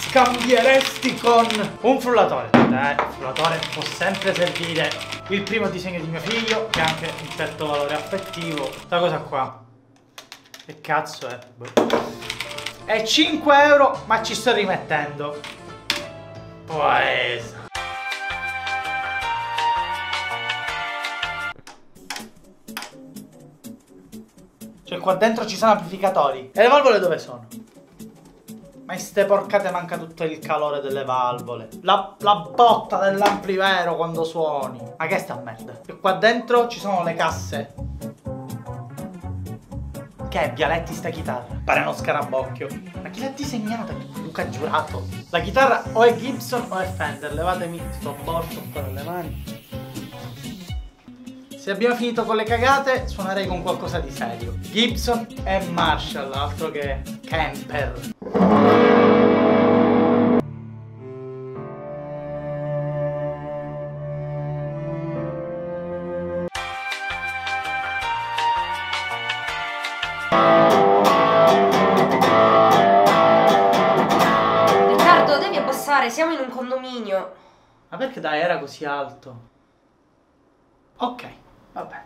scambieresti con un frullatore. Il frullatore può sempre servire. Il primo disegno di mio figlio, che ha anche un certo valore affettivo. Questa cosa qua, che cazzo è? È 5 euro, ma ci sto rimettendo. Pues. Cioè qua dentro ci sono amplificatori. E le valvole dove sono? Ma in ste porcate manca tutto il calore delle valvole. La botta dell'amplivero quando suoni. Ma che sta merda? E qua dentro ci sono le casse. Che è Vialetti sta chitarra? Pare uno scarabocchio. Ma chi l'ha disegnata? Luca Giurato. La chitarra o è Gibson o è Fender. Levatemi sto borso un po' dalle mani. Se abbiamo finito con le cagate, suonerei con qualcosa di serio. Gibson e Marshall, altro che Kemper. Riccardo, devi abbassare, siamo in un condominio. Ma perché dai, era così alto? Ok, vabbè.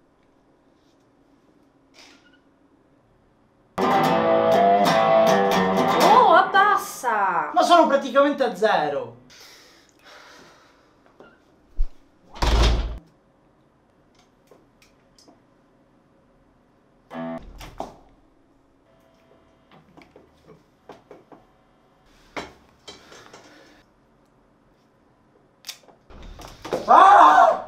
Oh, abbassa! Ma sono praticamente a zero. Ah!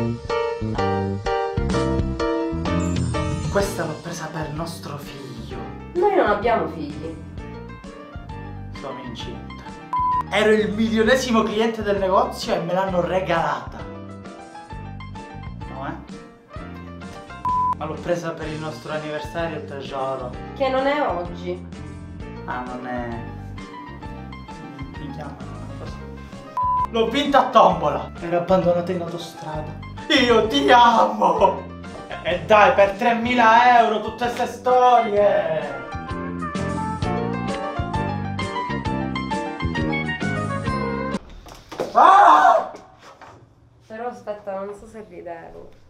Questa l'ho presa per nostro figlio. Noi non abbiamo figli. Sono incinta. Ero il milionesimo cliente del negozio e me l'hanno regalata. No, Ma l'ho presa per il nostro anniversario, tesoro. Che non è oggi. Ah, non è... Mi chiamano. L'ho vinta a tombola. Ero abbandonata in autostrada. Io ti amo. E dai, per 3.000 euro tutte queste storie. Ah! Però aspetta, non so se ridevo.